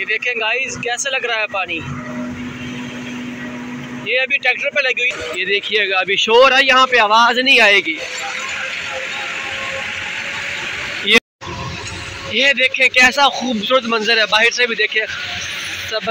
ये देखें गाइस कैसा लग रहा है पानी। ये अभी ट्रैक्टर पे लगी हुई, ये देखिएगा अभी शोर है, यहाँ पे आवाज नहीं आएगी। ये देखें कैसा खूबसूरत मंजर है, बाहर से भी देखें सब।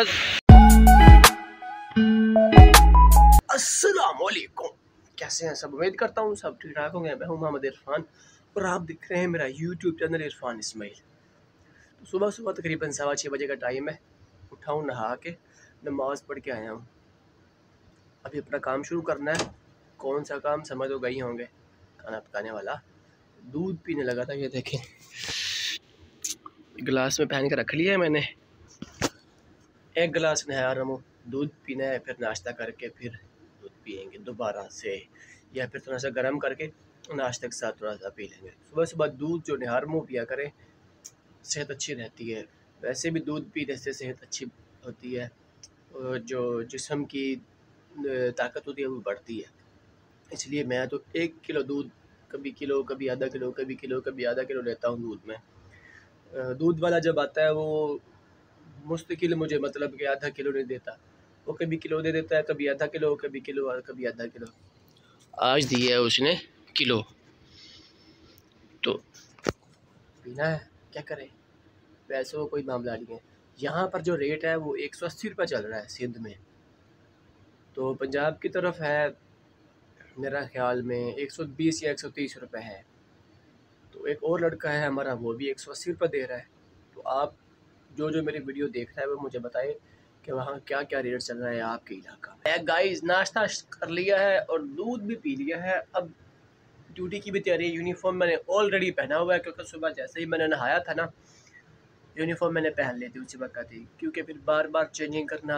अस्सलाम वालेकुम, कैसे हैं सब? उम्मीद करता हूँ सब ठीक ठाक होंगे। मैं हूँ मोहम्मद इरफान और आप दिख रहे हैं मेरा यूट्यूब चैनल इरफान इस्माइल। तो सुबह सुबह तकरीबन 6:15 बजे का टाइम है। उठा हूँ, नहा के नमाज़ पढ़ के आया हूँ। अभी अपना काम शुरू करना है। कौन सा काम समझ तो गई होंगे, खाना पकाने वाला। दूध पीने लगा था, ये देखें गिलास में पहन के रख लिया है मैंने। एक गिलास नया रमो दूध पीना है, फिर नाश्ता करके फिर दूध पियेंगे दोबारा से, या फिर थोड़ा सा गर्म करके नाश्ते के साथ थोड़ा सा पी लेंगे। सुबह सुबह दूध जो निहारमो पिया करें, सेहत अच्छी रहती है। वैसे भी दूध पीने से सेहत अच्छी होती है और जो जिस्म की ताकत होती है वो बढ़ती है। इसलिए मैं तो 1 किलो दूध, कभी किलो, कभी आधा किलो, कभी किलो, कभी आधा किलो लेता हूँ दूध में। दूध वाला जब आता है वो मुस्तकिल मुझे मतलब कि आधा किलो नहीं देता, वो कभी किलो दे देता है, कभी आधा किलो, कभी किलो और कभी आधा किलो। आज दिया है उसने किलो, तो पीना है, क्या करें, पैसों का कोई मामला नहीं है। यहाँ पर जो रेट है वो 180 रुपये चल रहा है सिंध में, तो पंजाब की तरफ है मेरा ख्याल में 120 या 130 रुपये है। तो एक और लड़का है हमारा, वो भी 180 रुपये दे रहा है। तो आप जो मेरी वीडियो देख रहा है वो मुझे बताए कि वहाँ क्या क्या रेट चल रहा है आपके इलाका में। गाइस नाश्ता कर लिया है और दूध भी पी लिया है। अब ड्यूटी की भी तैयारी है। यूनिफॉर्म मैंने ऑलरेडी पहना हुआ है, क्योंकि सुबह जैसे ही मैंने नहाया था ना, यूनिफॉर्म मैंने पहन ली थी उसी वक्त ही, क्योंकि फिर बार बार चेंजिंग करना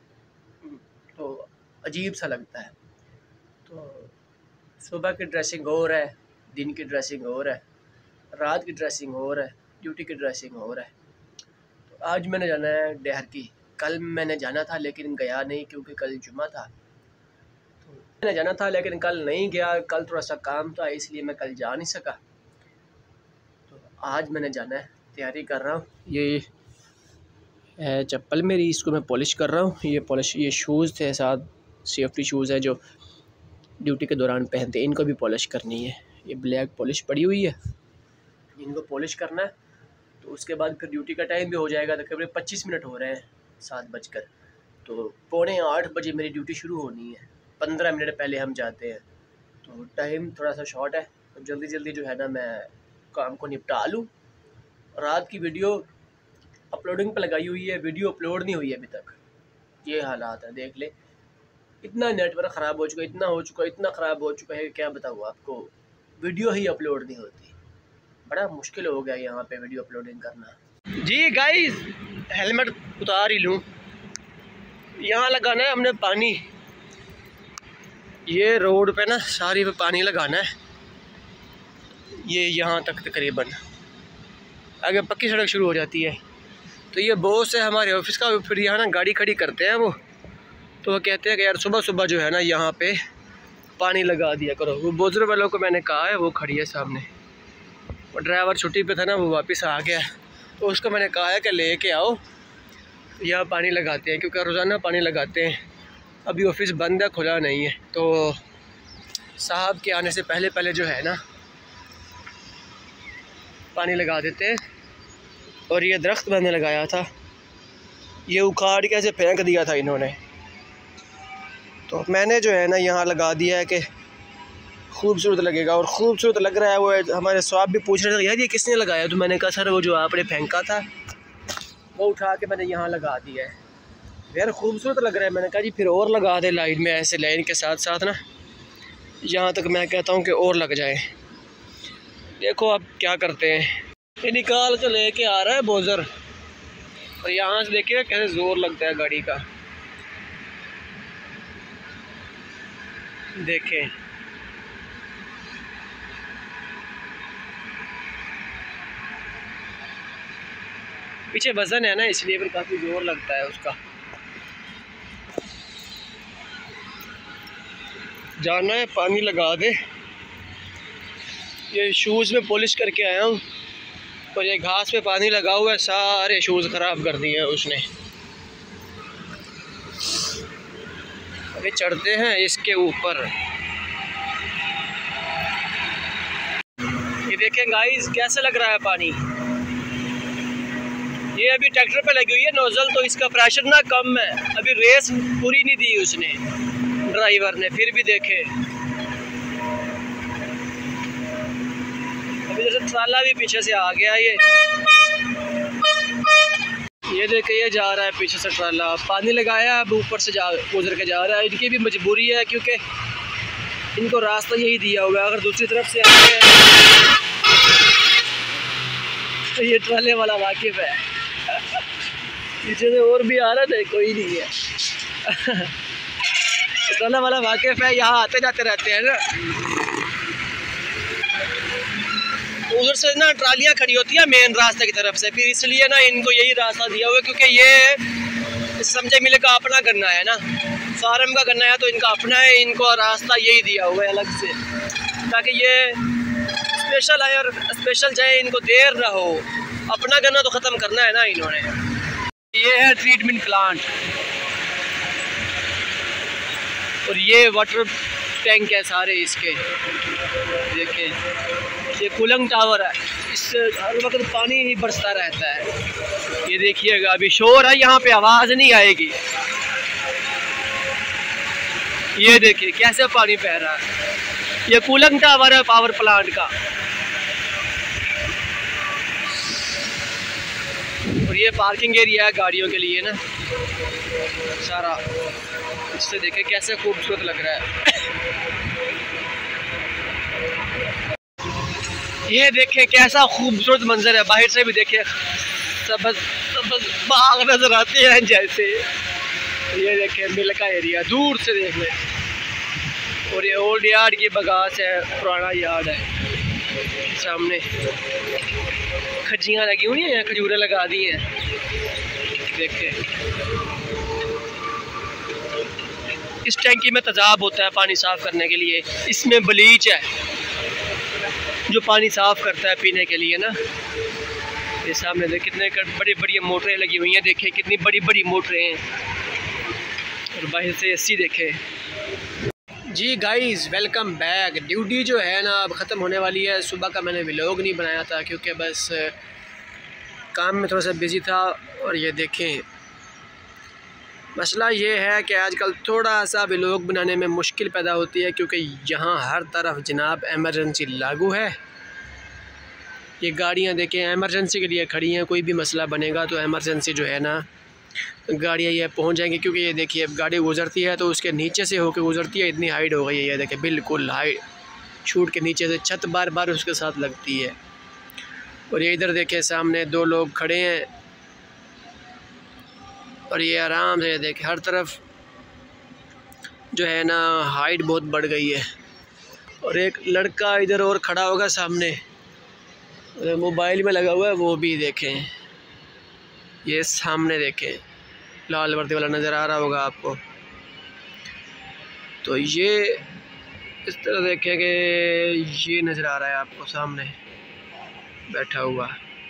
तो अजीब सा लगता है। तो सुबह की ड्रेसिंग और है, दिन की ड्रेसिंग और है, रात की ड्रेसिंग और है, ड्यूटी की ड्रेसिंग और है। तो आज मैंने जाना है डहर की। कल मैंने जाना था लेकिन गया नहीं, क्योंकि कल जुम्मा था। तो मैंने जाना था लेकिन कल नहीं गया, कल थोड़ा सा काम था इसलिए मैं कल जा नहीं सका। तो आज मैंने जाना है, तैयारी कर रहा हूँ। ये है चप्पल मेरी, इसको मैं पॉलिश कर रहा हूँ। ये शूज़ थे, साथ सेफ्टी शूज़ है जो ड्यूटी के दौरान पहनते हैं, इनको भी पॉलिश करनी है। ये ब्लैक पॉलिश पड़ी हुई है, इनको पॉलिश करना है। तो उसके बाद फिर ड्यूटी का टाइम भी हो जाएगा। तकरीबन 25 मिनट हो रहे हैं 7 बजकर, तो 7:45 बजे मेरी ड्यूटी शुरू होनी है। 15 मिनट पहले हम जाते हैं, तो टाइम थोड़ा सा शॉर्ट है। तो जल्दी जल्दी जो है ना मैं काम को निपटा लूँ। रात की वीडियो अपलोडिंग पर लगाई हुई है, वीडियो अपलोड नहीं हुई है अभी तक। ये हालात है, देख ले। इतना नेटवर्क ख़राब हो चुका है, इतना ख़राब हो चुका है, क्या बताऊँ आपको। वीडियो ही अपलोड नहीं होती, बड़ा मुश्किल हो गया यहाँ पे वीडियो अपलोडिंग करना। जी गाइस हेलमेट उतार ही लूँ। यहाँ लगाना है हमने पानी, ये रोड पे ना सारी पे पानी लगाना है, ये यहाँ तक तकरीबन। आगे पक्की सड़क शुरू हो जाती है। तो ये बॉस है हमारे ऑफिस का, फिर यहाँ ना गाड़ी खड़ी करते हैं वो, तो वो कहते हैं कि यार सुबह सुबह जो है ना यहाँ पे पानी लगा दिया करो। वो बुजुर्ग वालों को मैंने कहा है, वो खड़ी है सामने। वो ड्राइवर छुट्टी पे था ना, वो वापस आ गया, तो उसको मैंने कहा है कि लेके आओ यहाँ पानी लगाते हैं, क्योंकि रोज़ाना पानी लगाते हैं। अभी ऑफिस बंद है, खुला नहीं है, तो साहब के आने से पहले पहले जो है ना पानी लगा देते हैं। और ये दरख्त मैंने लगाया था, ये उखाड़ के ऐसे फेंक दिया था इन्होंने, तो मैंने जो है ना यहाँ लगा दिया है कि खूबसूरत लगेगा। और खूबसूरत लग रहा है। वो हमारे स्वाब भी पूछ रहे थे यार ये किसने लगाया, तो मैंने कहा सर वो जो आपने फेंका था वो उठा के मैंने यहाँ लगा दिया है। यार खूबसूरत लग रहा है। मैंने कहा जी फिर और लगा दे लाइन में, ऐसे लाइन के साथ साथ ना, यहाँ तक मैं कहता हूँ कि और लग जाए। देखो अब क्या करते हैं। ये निकाल के लेके आ रहा है बोजर, और यहाँ से देखिए कैसे जोर लगता है गाड़ी का, देखें। पीछे वजन है ना, इसलिए फिर काफ़ी जोर लगता है उसका। जाना है पानी लगा दे। ये शूज़ में पॉलिश करके आया हूँ, और ये घास पे पानी लगा हुआ है, सारे शूज़ ख़राब कर दिए हैं उसने। अभी चढ़ते हैं इसके ऊपर। ये देखें गाइस कैसा लग रहा है पानी। ये अभी ट्रैक्टर पे लगी हुई है नोजल, तो इसका प्रेशर ना कम है। अभी रेस पूरी नहीं दी उसने ड्राइवर ने, फिर भी देखे अभी जैसे ट्राला भी पीछे से आ गया। ये देखे ये जा रहा है पीछे से ट्राला, पानी लगाया अब ऊपर से गुजर के जा रहा है। इनकी भी मजबूरी है क्योंकि इनको रास्ता यही दिया हुआ है। अगर दूसरी तरफ से आए तो ये ट्राले वाला वाकिफ है। पीछे से और भी आ रहा था, कोई नहीं है। ट्राला वाला वाकिफ है, यहाँ आते जाते रहते हैं ना। उधर से ना ट्रालियाँ खड़ी होती है मेन रास्ते की तरफ से, फिर इसलिए ना इनको यही रास्ता दिया हुआ है क्योंकि ये समझे मिले का अपना करना है ना, फार्म का करना है तो इनका अपना है। इनको रास्ता यही दिया हुआ है अलग से, ताकि ये स्पेशल आए और स्पेशल जाए, इनको देर ना हो। अपना करना तो ख़त्म करना है ना इन्होंने। ये है ट्रीटमेंट प्लांट और ये वाटर टैंक है सारे इसके। देखें ये कूलिंग टावर है, इससे हर वक्त पानी ही बरसता रहता है। ये देखिएगा अभी शोर है, यहाँ पे आवाज़ नहीं आएगी। ये देखिए कैसे पानी बह रहा है। ये कूलिंग टावर है पावर प्लांट का। और ये पार्किंग एरिया है गाड़ियों के लिए ना सारा। इससे देखें कैसे खूबसूरत लग रहा है। ये देखें कैसा खूबसूरत मंजर है, बाहर से भी देखें सबज सबज बाग नजर आते हैं जैसे। ये देखें मिल का एरिया दूर से देख लें। और ये ओल्ड यार्ड की बगास है, पुराना यार्ड है। सामने खजियाँ लगी हुई हैं, खजूरें लगा दी हैं। देखें इस टैंकी में तेजाब होता है पानी साफ़ करने के लिए। इसमें ब्लीच है जो पानी साफ़ करता है पीने के लिए ना। ये सामने देख कितने बड़ी बड़ी मोटरें लगी हुई हैं। देखें कितनी बड़ी बड़ी मोटरें हैं। और बाहर से एसी देखें। जी गाइस वेलकम बैक। ड्यूटी जो है ना अब ख़त्म होने वाली है। सुबह का मैंने व्लॉग नहीं बनाया था क्योंकि बस काम में थोड़ा सा बिज़ी था। और ये देखें मसला ये है कि आजकल थोड़ा सा व्लॉग बनाने में मुश्किल पैदा होती है क्योंकि यहाँ हर तरफ जनाब एमरजेंसी लागू है। ये गाड़ियाँ देखें एमरजेंसी के लिए खड़ी हैं। कोई भी मसला बनेगा तो एमरजेंसी जो है ना गाड़ियाँ ये पहुँच जाएंगी। क्योंकि ये देखिए अब गाड़ी गुजरती है तो उसके नीचे से होकर गुजरती है। इतनी हाइट हो गई है, ये देखिए बिल्कुल हाइट शूट के नीचे से छत बार बार उसके साथ लगती है। और ये इधर देखें सामने दो लोग खड़े हैं और ये आराम से देखें हर तरफ जो है ना हाइट बहुत बढ़ गई है। और एक लड़का इधर और खड़ा होगा सामने, मोबाइल में लगा हुआ है, वो भी देखें। ये सामने देखें लाल वर्दी वाला नज़र आ रहा होगा आपको। तो ये इस तरह देखें कि ये नज़र आ रहा है आपको सामने बैठा हुआ,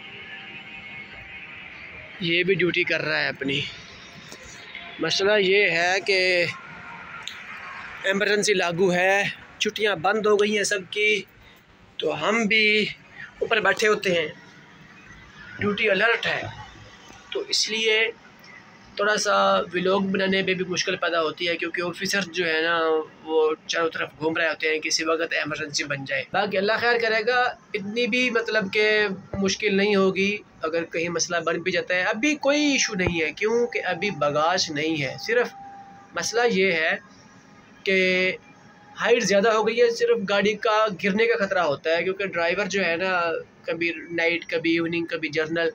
ये भी ड्यूटी कर रहा है अपनी। मसला ये है कि एमरजेंसी लागू है, छुट्टियां बंद हो गई हैं सबकी, तो हम भी ऊपर बैठे होते हैं, ड्यूटी अलर्ट है। तो इसलिए थोड़ा सा व्लॉग बनाने में भी मुश्किल पैदा होती है क्योंकि ऑफिसर जो है ना वो चारों तरफ घूम रहे होते हैं, किसी वक्त एमरजेंसी बन जाए। बाकी अल्लाह खैर करेगा, इतनी भी मतलब कि मुश्किल नहीं होगी अगर कहीं मसला बन भी जाता है। अभी कोई इशू नहीं है क्योंकि अभी बगाश नहीं है। सिर्फ मसला ये है कि हाइट ज़्यादा हो गई है, सिर्फ गाड़ी का गिरने का ख़तरा होता है क्योंकि ड्राइवर जो है ना कभी नाइट कभी इवनिंग कभी जर्नल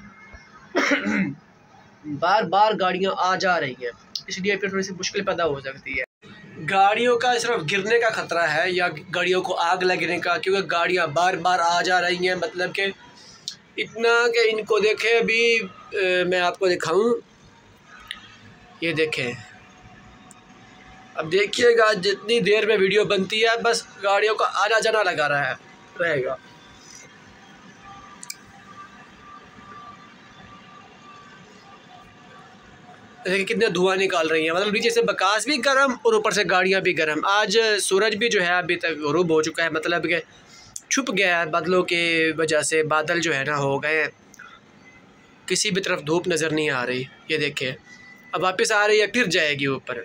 बार बार गाड़ियां आ जा रही हैं, इसलिए फिर थोड़ी सी मुश्किल पैदा हो सकती है। गाड़ियों का सिर्फ गिरने का ख़तरा है या गाड़ियों को आग लगने का, क्योंकि गाड़ियां बार बार आ जा रही हैं। मतलब कि इतना कि इनको देखें अभी मैं आपको दिखाऊं, ये देखें। अब देखिएगा जितनी देर में वीडियो बनती है बस गाड़ियों का आना जाना लगा रहा है रहेगा। देखिए कितने धुआं निकाल रही हैं, मतलब नीचे से बकास भी गर्म और ऊपर से गाड़ियाँ भी गर्म। आज सूरज भी जो है अभी तक ग़ुरूब हो चुका है, मतलब कि छुप गया है बादलों के वजह से। बादल जो है ना हो गए, किसी भी तरफ धूप नज़र नहीं आ रही। ये देखिए अब वापस आ रही है, फिर जाएगी ऊपर।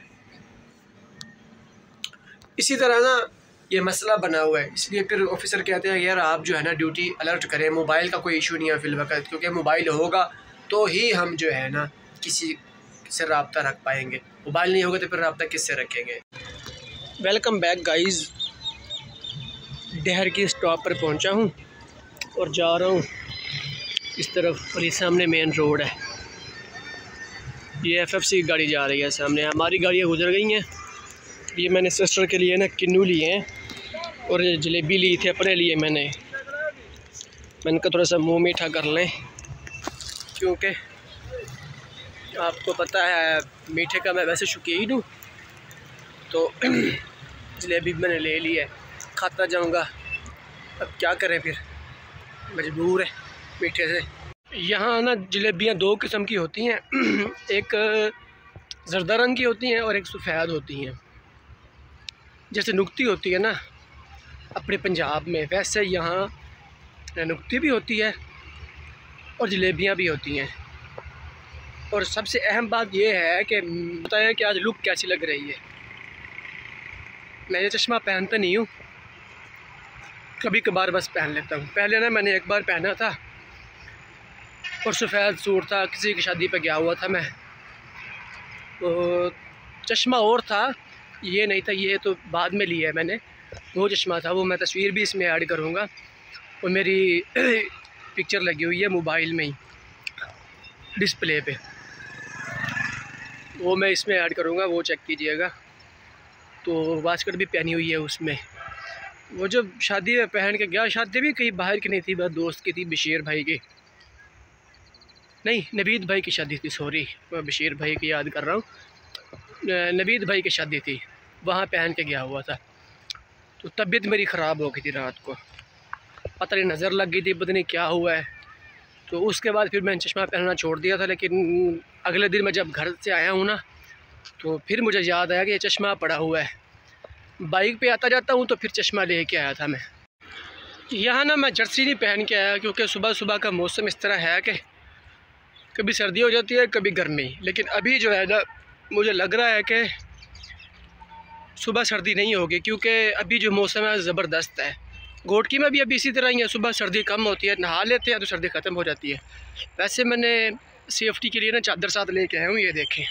इसी तरह ना ये मसला बना हुआ है, इसलिए फिर ऑफिसर कहते हैं यार आप जो है ना ड्यूटी अलर्ट करें। मोबाइल का कोई इशू नहीं है फिल वक्त, क्योंकि मोबाइल होगा तो ही हम जो है ना किसी से रब्ता रख पाएंगे। मोबाइल नहीं होगा तो फिर रब्ता किससे रखेंगे। वेलकम बैक गाइस, डहर की स्टॉप पर पहुंचा हूं और जा रहा हूं इस तरफ, और ये सामने मेन रोड है। ये FFC की गाड़ी जा रही है सामने, हमारी गाड़ियाँ गुजर गई हैं। ये मैंने सिस्टर के लिए ना किन्नू लिए हैं और जलेबी ली थी अपने लिए। मैंने कहा थोड़ा सा मुँह मीठा कर लें, क्योंकि आपको पता है मीठे का मैं वैसे शौकीन हूँ। तो जलेबी मैंने ले ली है, खाता जाऊँगा। अब क्या करें, फिर मजबूर है मीठे से। यहाँ ना जलेबियाँ दो किस्म की होती हैं एक जर्दा रंग की होती हैं और एक सफ़ेद होती हैं। जैसे नुक्ती होती है ना अपने पंजाब में, वैसे यहाँ नुक्ती भी होती है और जलेबियाँ भी होती हैं। और सबसे अहम बात यह है कि बताएं कि आज लुक कैसी लग रही है। मैं ये चश्मा पहनता नहीं हूँ, कभी कभार बस पहन लेता हूँ। पहले ना मैंने एक बार पहना था और सफ़ेद सूट था, किसी की शादी पे गया हुआ था मैं। तो चश्मा और था, ये नहीं था, ये तो बाद में लिया है मैंने। वो चश्मा था, वो मैं तस्वीर भी इसमें ऐड करूँगा। और मेरी पिक्चर लगी हुई है मोबाइल में ही डिस्प्ले पे, वो मैं इसमें ऐड करूँगा, वो चेक कीजिएगा। तो वास्कट भी पहनी हुई है उसमें। वो जो शादी में पहन के गया, शादी भी कहीं बाहर की नहीं थी, बस दोस्त की थी, बशीर भाई की, नहीं नवीद भाई की शादी थी, सॉरी मैं बशीर भाई की याद कर रहा हूँ। नवीद भाई की शादी थी, वहाँ पहन के गया हुआ था। तो तबीयत मेरी ख़राब हो गई थी रात को, पता नहीं नज़र लग गई थी, पता नहीं क्या हुआ है। तो उसके बाद फिर मैंने चश्मा पहनना छोड़ दिया था। लेकिन अगले दिन मैं जब घर से आया हूँ ना, तो फिर मुझे याद आया कि ये चश्मा पड़ा हुआ है। बाइक पे आता जाता हूँ तो फिर चश्मा ले के आया था मैं। यहाँ ना मैं जर्सी नहीं पहन के आया, क्योंकि सुबह सुबह का मौसम इस तरह है कि कभी सर्दी हो जाती है कभी गर्मी। लेकिन अभी जो है ना मुझे लग रहा है कि सुबह सर्दी नहीं होगी, क्योंकि अभी जो मौसम है ज़बरदस्त है। घोटकी में भी अभी इसी तरह ही है, सुबह सर्दी कम होती है, नहा लेते हैं तो सर्दी ख़त्म हो जाती है। वैसे मैंने सेफ्टी के लिए ना चादर साथ लेके आया हूँ, ये देखें,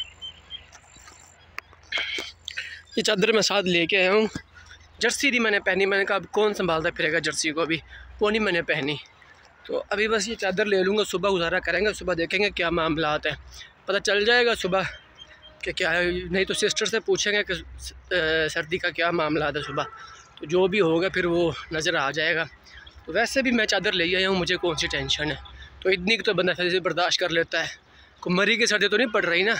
ये चादर मैं साथ लेके आया हूँ। जर्सी नहीं मैंने पहनी, मैंने कहा अब कौन संभालता फिरेगा जर्सी को भी, वो नहीं मैंने पहनी। तो अभी बस ये चादर ले लूँगा, सुबह गुजारा करेंगे, सुबह देखेंगे क्या मामलात है, पता चल जाएगा सुबह कि क्या है। नहीं तो सिस्टर से पूछेंगे कि सर्दी का क्या मामला है सुबह, तो जो भी होगा फिर वो नज़र आ जाएगा। तो वैसे भी मैं चादर ले आया हूँ, मुझे कौन सी टेंशन है। तो इतनी तो बंदा फिर से बर्दाश्त कर लेता है, कोई मरी की सर्दी तो नहीं पड़ रही ना।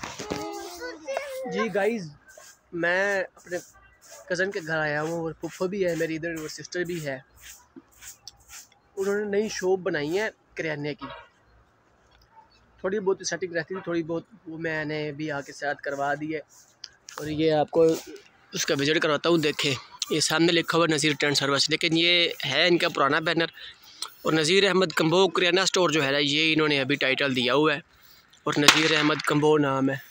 जी गाइज़, मैं अपने कज़न के घर आया हूँ और फुफ्फो भी है मेरी इधर और सिस्टर भी है। उन्होंने नई शॉप बनाई है किराने की, थोड़ी बहुत सेटिंग रहती थी, थोड़ी बहुत वो मैंने भी आके साथ करवा दी है। और ये आपको उसका विजिट करवाता हूँ। देखें ये सामने लिखा हुआ नज़ीर टेंट सर्विस, लेकिन ये है इनका पुराना बैनर। और नज़ीर अहमद कम्बो किराना स्टोर जो है ना, ये इन्होंने अभी टाइटल दिया हुआ है और नज़ीर अहमद कम्बो नाम है।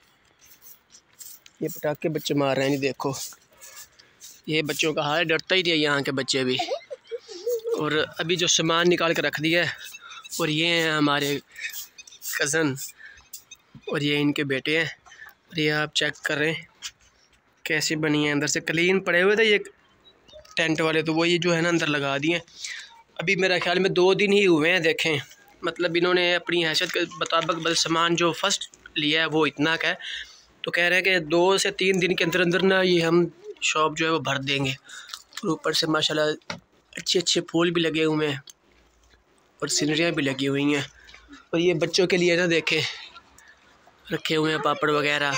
ये पटाखे बच्चे मार रहे हैं, नहीं देखो ये बच्चों का हाल, डरता ही नहीं है यहाँ के बच्चे भी। और अभी जो सामान निकाल कर रख दिया है, और ये हैं हमारे कज़न और ये इनके बेटे हैं। और ये आप चेक कर रहे हैं कैसी बनी है, अंदर से क्लीन पड़े हुए थे ये टेंट वाले, तो वो ये जो है ना अंदर लगा दिए। अभी मेरा ख्याल में 2 दिन ही हुए हैं। देखें मतलब इन्होंने अपनी हैसियत के मुताबिक बस सामान जो फर्स्ट लिया है वो इतना का है, तो कह रहे हैं कि 2 से 3 दिन के अंदर अंदर ना ये हम शॉप जो है वो भर देंगे। और ऊपर से माशाल्लाह अच्छे अच्छे फूल भी लगे हुए हैं और सीनरियाँ भी लगी हुई हैं। और ये बच्चों के लिए ना देखें रखे हुए हैं पापड़ वगैरह।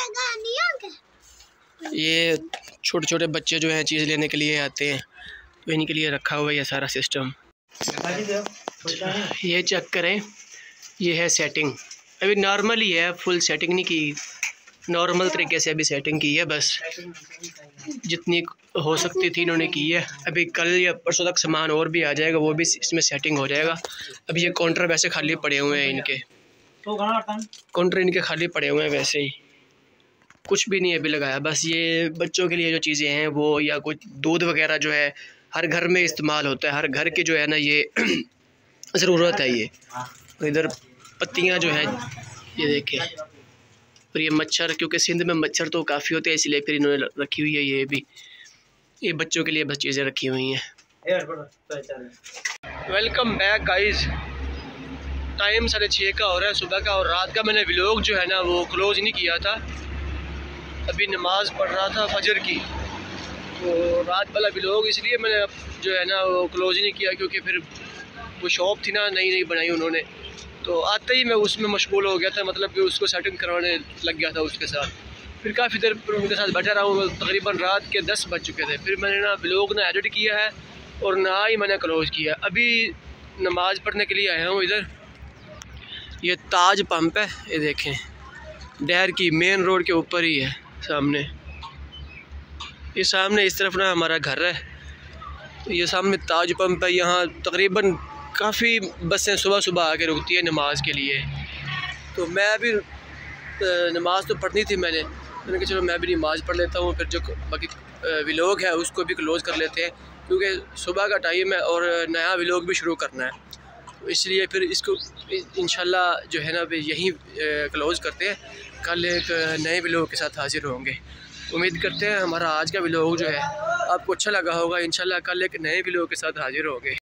ये छोटे छोटे बच्चे जो हैं चीज़ लेने के लिए आते हैं, तो इनके लिए रखा हुआ है ये सारा सिस्टम। ये चेक करें, ये है सेटिंग, अभी नॉर्मल ही है, फुल सेटिंग नहीं की, नॉर्मल तरीके से अभी सेटिंग की है, बस जितनी हो सकती थी इन्होंने की है। अभी कल या परसों तक सामान और भी आ जाएगा, वो भी इसमें सेटिंग हो जाएगा। अभी ये काउंटर वैसे खाली पड़े हुए हैं, इनके काउंटर इनके खाली पड़े हुए हैं, वैसे ही कुछ भी नहीं अभी लगाया। बस ये बच्चों के लिए जो चीज़ें हैं वो, या कुछ दूध वगैरह जो है हर घर में इस्तेमाल होता है, हर घर के जो है ना ये ज़रूरत है। ये इधर पत्तियाँ जो है ये देखें, और ये मच्छर, क्योंकि सिंध में मच्छर तो काफ़ी होते हैं, इसलिए फिर इन्होंने रखी हुई है ये भी, ये बच्चों के लिए बस चीज़ें रखी हुई हैं। Welcome back guys. टाइम 6:30 का हो रहा है सुबह का, और रात का मैंने व्लॉग जो है ना वो क्लोज़ नहीं किया था। अभी नमाज़ पढ़ रहा था फजर की, तो रात वाला व्लॉग इसलिए मैंने जो है ना वो क्लोज़ ही नहीं किया, क्योंकि फिर वो शॉप थी ना नई बनाई उन्होंने, तो आते ही मैं उसमें मशगूल हो गया था, मतलब कि उसको सेटिंग करवाने लग गया था उसके साथ। फिर काफ़ी देर उनके साथ बैठा रहा हूँ, तकरीबन रात के 10 बज चुके थे। फिर मैंने ना व्लॉग ना एडिट किया है और ना ही मैंने क्लोज़ किया। अभी नमाज़ पढ़ने के लिए आया हूँ इधर। ये ताज पंप है, ये देखें, डैर की मेन रोड के ऊपर ही है सामने। ये सामने इस तरफ ना हमारा घर है, ये सामने ताज पंप है। यहाँ तकरीबन काफ़ी बसें सुबह सुबह आके रुकती है नमाज के लिए। तो मैं अभी नमाज़ तो पढ़नी थी, मैंने कहा चलो मैं भी नमाज़ पढ़ लेता हूँ, फिर जो बाकी व्लॉग है उसको भी क्लोज़ कर लेते हैं, क्योंकि सुबह का टाइम है और नया व्लॉग भी शुरू करना है। तो इसलिए फिर इसको इंशाल्लाह जो है ना यहीं क्लोज़ करते हैं। कल एक नए व्लॉग के साथ हाजिर होंगे। उम्मीद करते हैं हमारा आज का व्लॉग जो है आपको अच्छा लगा होगा। इंशाल्लाह कल एक नए व्लॉग के साथ हाजिर होंगे।